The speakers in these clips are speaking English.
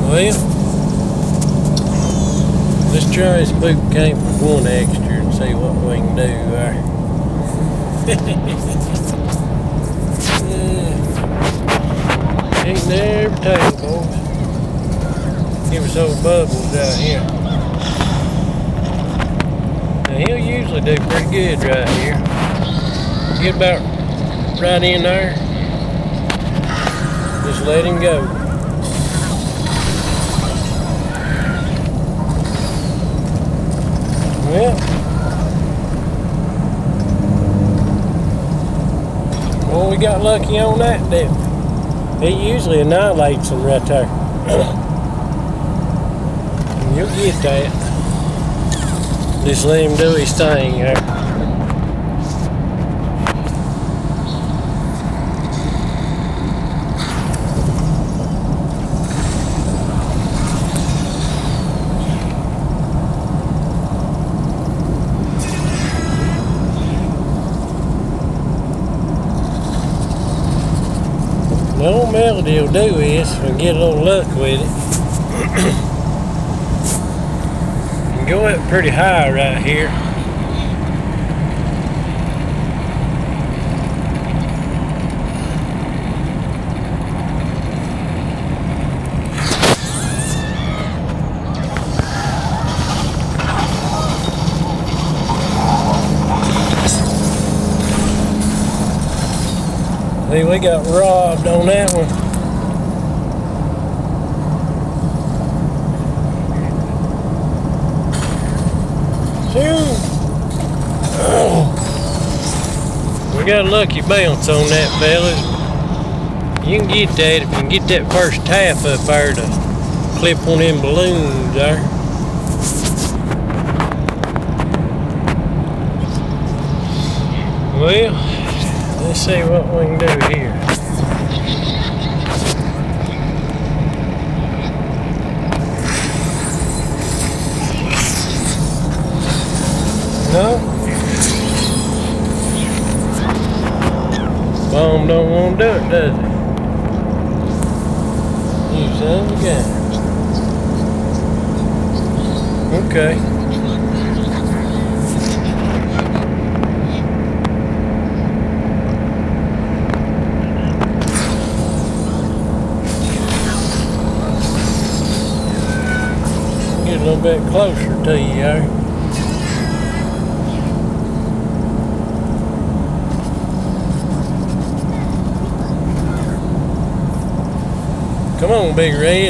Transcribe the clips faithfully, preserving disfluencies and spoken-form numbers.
Well, let's try this boot camp with one extra and see what we can do there. Yeah. Ain't never taken, boys. Give us old Bubbles out here. Now he'll usually do pretty good right here. Get about right in there. Just let him go. Well, well, we got lucky on that, didn't we? He usually annihilates them right there. You'll get that. Just let him do his thing here. The old Melody will do is, if we get a little luck with it, and go up pretty high right here. See, we got robbed on that one. Shoot. Oh. We got a lucky bounce on that, fellas. You can get that if you can get that first half up there to clip one of them balloons there. Well, let's see what we can do here. No? Bomb don't want to do it, does it? You son of a gun. Okay. Get a little bit closer to you there. Come on, Big Red.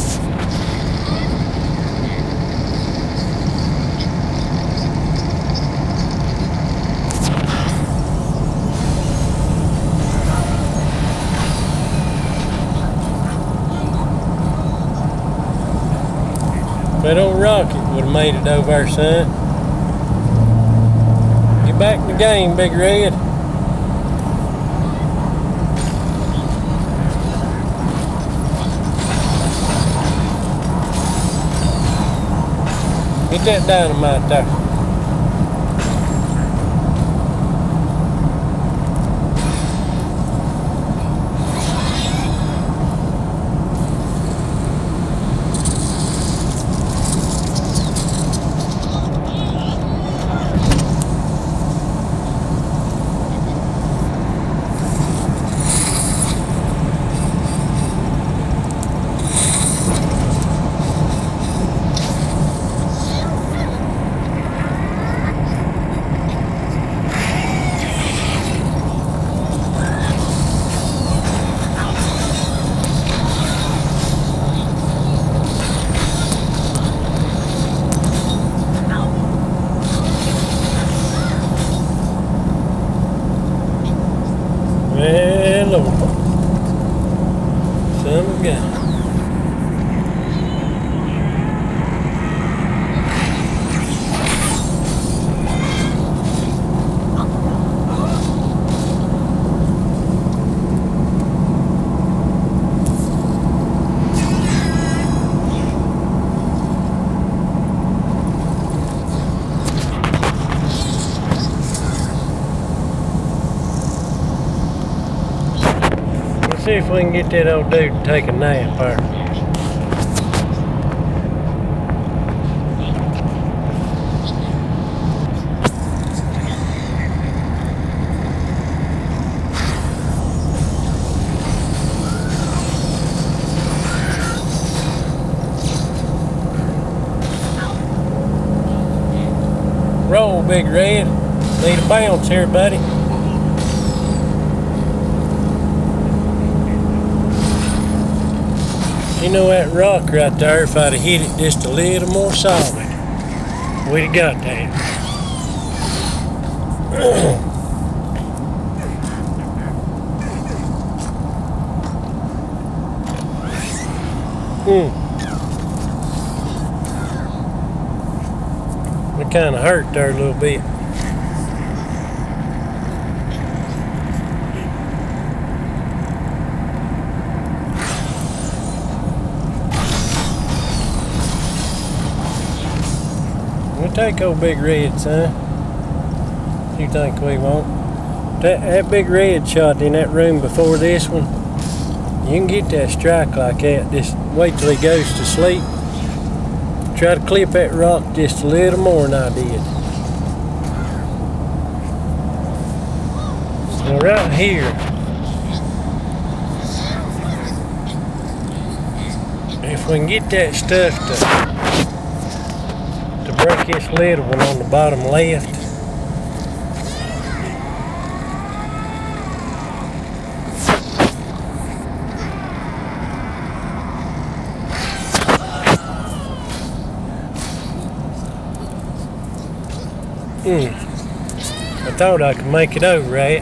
That old rocket would have made it over there, son. Get back in the game, Big Red. Get that dynamite there. Hello. Son of a gun. See if we can get that old dude to take a nap there. old Big Red. Need a bounce here, buddy. You know that rock right there, if I'd have hit it just a little more solid, we'd have got that. Hmm. It kind of hurt there a little bit. We'll take old Big Red, son. You think we won't? That, that Big Red shot in that room before this one, you can get that strike like that. Just wait till he goes to sleep. Try to clip that rock just a little more than I did. Well, right here, if we can get that stuff to, to break this little one on the bottom left, Mm. I thought I could make it over right.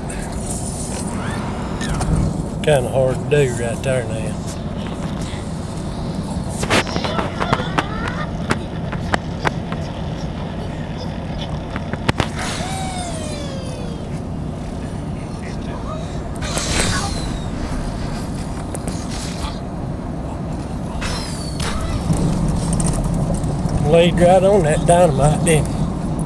Kind of hard to do right there now. Laid right on that dynamite, didn't it?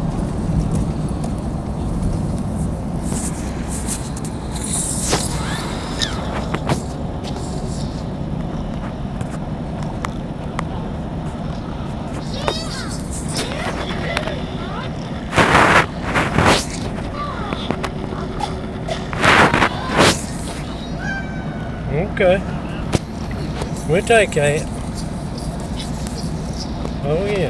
Okay, we'll take that. Oh yeah.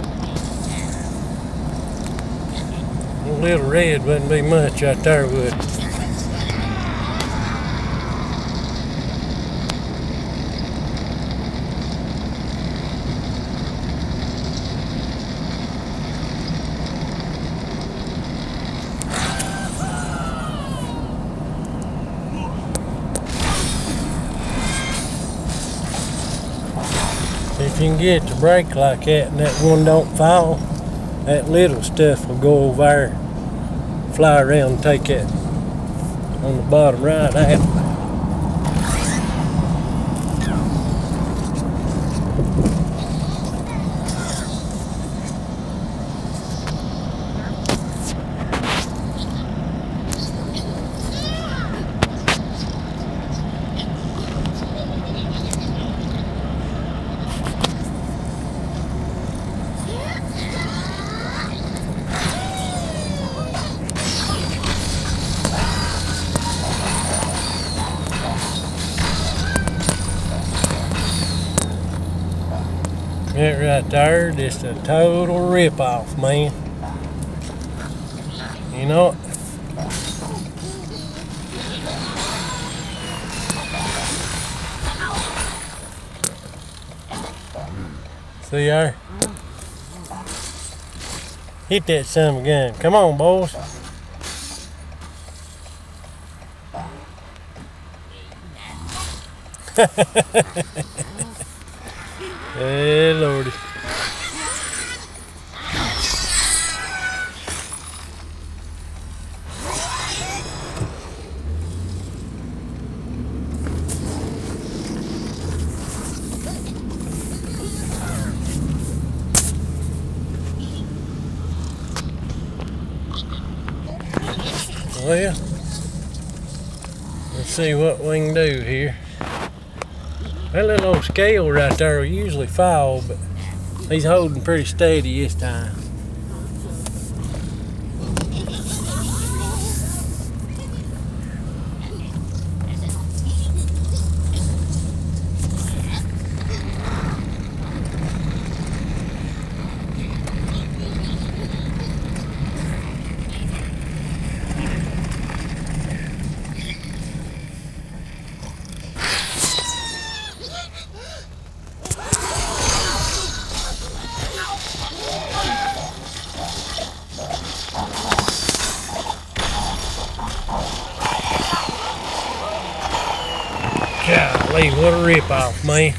Little Red wouldn't be much right there, would it? If you can get it to break like that and that one don't fall, that little stuff will go over there, fly around and take that on the bottom right out. That right there, just a total rip-off, man. You know, see there? Hit that son of a gun. Come on, boys. Hey, Lordy. Well, let's see what we can do here. That little old scale right there will usually fall, but he's holding pretty steady this time. What a rip-off, man.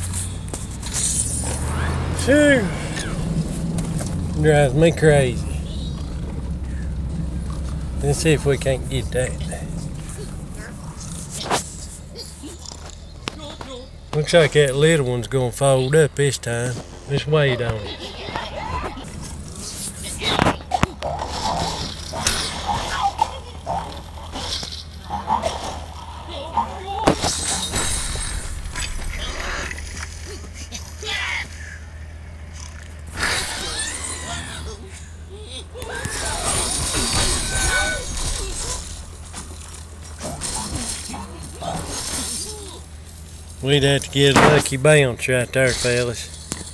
Phew. Drives me crazy. Let's see if we can't get that. Looks like that little one's gonna fold up this time. Let's wait on it. We'd have to get a lucky bounce right there, fellas.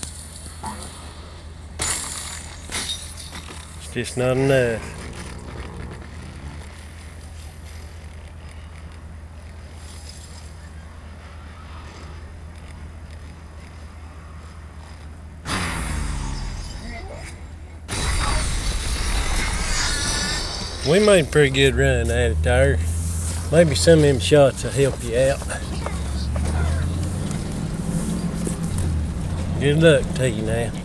It's just not enough. We made a pretty good run at it there. Maybe some of them shots will help you out. Good luck to you now.